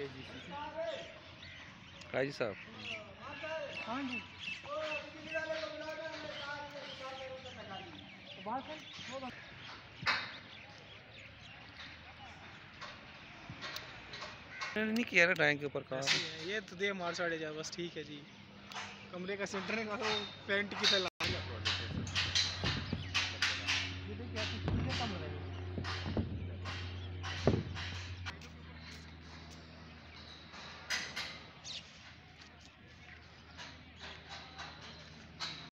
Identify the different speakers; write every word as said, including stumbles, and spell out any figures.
Speaker 1: काजी साहब।
Speaker 2: हाँ जी
Speaker 1: नहीं किया ना टैंक के ऊपर काम।
Speaker 2: ये तो दे मार साड़े जा बस ठीक है जी। कमरे का सेंटर का पेंट की